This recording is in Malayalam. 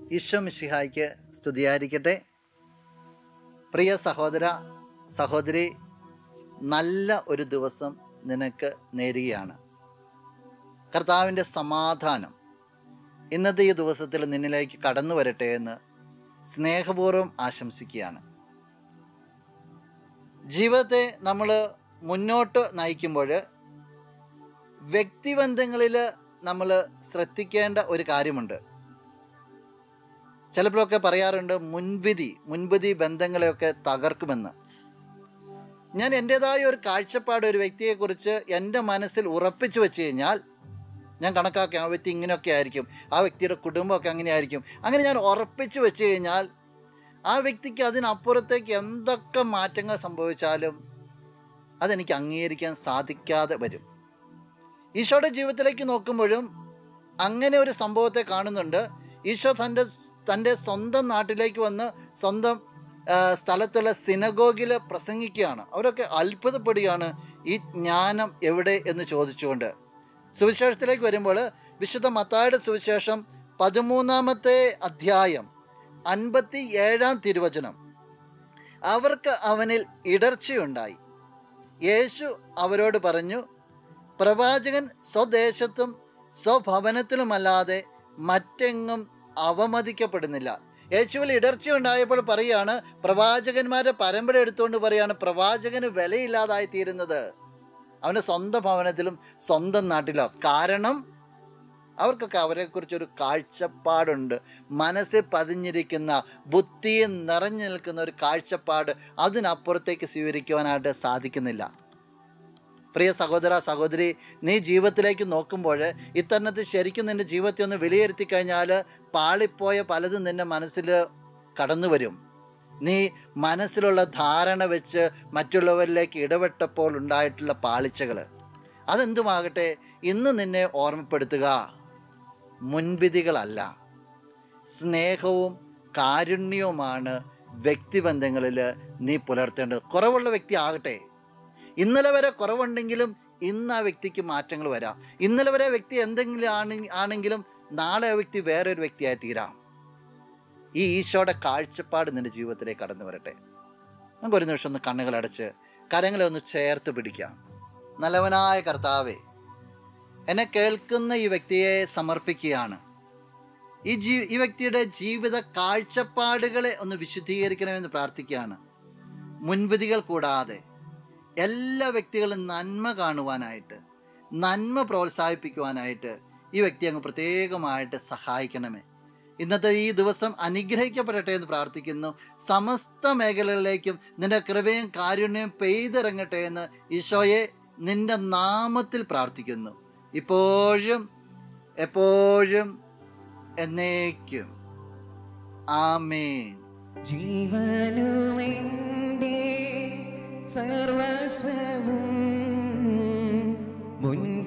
ഈശോ മിശിഹായ്ക്ക് സ്തുതിയായിരിക്കട്ടെ. പ്രിയ സഹോദര സഹോദരി, നല്ല ഒരു ദിവസം നിനക്ക് നേരുകയാണ്. കർത്താവിൻ്റെ സമാധാനം ഇന്നത്തെ ഈ ദിവസത്തിൽ നിന്നിലേക്ക് കടന്നു വരട്ടെ എന്ന് സ്നേഹപൂർവ്വം ആശംസിക്കുകയാണ്. ജീവിതത്തെ നമ്മൾ മുന്നോട്ട് നയിക്കുമ്പോൾ വ്യക്തിബന്ധങ്ങളിൽ നമ്മൾ ശ്രദ്ധിക്കേണ്ട ഒരു കാര്യമുണ്ട്. ചിലപ്പോഴൊക്കെ പറയാറുണ്ട് മുൻവിധി ബന്ധങ്ങളെയൊക്കെ തകർക്കുമെന്ന്. ഞാൻ എൻ്റേതായ ഒരു കാഴ്ചപ്പാട് ഒരു വ്യക്തിയെക്കുറിച്ച് എൻ്റെ മനസ്സിൽ ഉറപ്പിച്ചു വെച്ച് കഴിഞ്ഞാൽ ഞാൻ കണക്കാക്കി ആ വ്യക്തി ഇങ്ങനെയൊക്കെ ആയിരിക്കും, ആ വ്യക്തിയുടെ കുടുംബമൊക്കെ അങ്ങനെ ആയിരിക്കും. അങ്ങനെ ഞാൻ ഉറപ്പിച്ചു വെച്ച് കഴിഞ്ഞാൽ ആ വ്യക്തിക്ക് അതിനപ്പുറത്തേക്ക് എന്തൊക്കെ മാറ്റങ്ങൾ സംഭവിച്ചാലും അതെനിക്ക് അംഗീകരിക്കാൻ സാധിക്കാതെ വരും. ഈശോയുടെ ജീവിതത്തിലേക്ക് നോക്കുമ്പോഴും അങ്ങനെ ഒരു സംഭവത്തെ കാണുന്നുണ്ട്. ഈശോ തൻ്റെ സ്വന്തം നാട്ടിലേക്ക് വന്ന് സ്വന്തം സ്ഥലത്തുള്ള സിനഗോഗിൽ പ്രസംഗിക്കുകയാണ്. അവരൊക്കെ അത്ഭുതപ്പെടുകയാണ്, ഈ ജ്ഞാനം എവിടെ എന്ന് ചോദിച്ചുകൊണ്ട്. സുവിശേഷത്തിലേക്ക് വരുമ്പോൾ വിശുദ്ധ മത്തായിയുടെ സുവിശേഷം 13-ാമത്തെ അധ്യായം 57-ാം തിരുവചനം, അവർക്ക് അവനിൽ ഇടർച്ചയുണ്ടായി. യേശു അവരോട് പറഞ്ഞു, പ്രവാചകൻ സ്വദേശത്തും സ്വഭവനത്തിലുമല്ലാതെ മറ്റെങ്ങും അവമതിക്കപ്പെടുന്നില്ല. യേശുവിൽ ഇടർച്ചയുണ്ടായപ്പോൾ പറയുകയാണ്, പ്രവാചകന്മാരുടെ പരമ്പര എടുത്തുകൊണ്ട് പറയുകയാണ്, പ്രവാചകന് വിലയില്ലാതായി തീരുന്നത് അവൻ്റെ സ്വന്തം ഭവനത്തിലും സ്വന്തം നാട്ടിലോ. കാരണം അവർക്കൊക്കെ അവരെക്കുറിച്ചൊരു കാഴ്ചപ്പാടുണ്ട്. മനസ്സിൽ പതിഞ്ഞിരിക്കുന്ന, ബുദ്ധിയിൽ നിറഞ്ഞു നിൽക്കുന്ന ഒരു കാഴ്ചപ്പാട് അതിനപ്പുറത്തേക്ക് സ്വീകരിക്കുവാനായിട്ട് സാധിക്കുന്നില്ല. പ്രിയ സഹോദര സഹോദരി, നീ ജീവിതത്തിലേക്ക് നോക്കുമ്പോൾ ഇത്തരണത്തിൽ ശരിക്കും നിൻ്റെ ജീവിതത്തെ ഒന്ന് വിലയിരുത്തി കഴിഞ്ഞാൽ പാളിപ്പോയ പലതും നിൻ്റെ മനസ്സിൽ കടന്നു വരും. നീ മനസ്സിലുള്ള ധാരണ വെച്ച് മറ്റുള്ളവരിലേക്ക് ഇടപെട്ടപ്പോൾ ഉണ്ടായിട്ടുള്ള പാളിച്ചകൾ അതെന്തുമാകട്ടെ, ഇന്ന് നിന്നെ ഓർമ്മപ്പെടുത്തുക, മുൻവിധികളല്ല, സ്നേഹവും കാരുണ്യവുമാണ് വ്യക്തിബന്ധങ്ങളിൽ നീ പുലർത്തേണ്ടത്. കുറവുള്ള വ്യക്തി ആകട്ടെ, ഇന്നലെ വരെ കുറവുണ്ടെങ്കിലും ഇന്ന് ആ വ്യക്തിക്ക് മാറ്റങ്ങൾ വരാം. ഇന്നലെ വരെ വ്യക്തി എന്തെങ്കിലും ആണെങ്കിലും നാളെ ആ വ്യക്തി വേറൊരു വ്യക്തിയായി തീരാം. ഈ ഈശോയുടെ കാഴ്ചപ്പാട് നിൻ്റെ ജീവിതത്തിലേക്ക് കടന്നു വരട്ടെ. നമുക്കൊരു നിമിഷം ഒന്ന് കണ്ണുകളടച്ച് കരങ്ങളെ ഒന്ന് ചേർത്ത് പിടിക്കാം. നല്ലവനായ കർത്താവേ, എന്നെ കേൾക്കുന്ന ഈ വ്യക്തിയെ സമർപ്പിക്കുകയാണ്. ഈ വ്യക്തിയുടെ ജീവിത കാഴ്ചപ്പാടുകളെ ഒന്ന് വിശുദ്ധീകരിക്കണമെന്ന് പ്രാർത്ഥിക്കുകയാണ്. മുൻവിധികൾ കൂടാതെ എല്ലാ വ്യക്തികളും നന്മ കാണുവാനായിട്ട്, നന്മ പ്രോത്സാഹിപ്പിക്കുവാനായിട്ട് ഈ വ്യക്തി അങ്ങ് പ്രത്യേകമായിട്ട് സഹായിക്കണമേ. ഇന്നത്തെ ഈ ദിവസം അനുഗ്രഹിക്കപ്പെടട്ടെ എന്ന് പ്രാർത്ഥിക്കുന്നു. സമസ്ത മേഖലകളിലേക്കും നിൻ്റെ കൃപയും കാരുണ്യവും പെയ്തിറങ്ങട്ടെ എന്ന് ഈശോയെ നിൻ്റെ നാമത്തിൽ പ്രാർത്ഥിക്കുന്നു, ഇപ്പോഴും എപ്പോഴും എന്നേക്കും. ആമേൻ. ജീവനുമെൻ്റെ സർവസ്വവും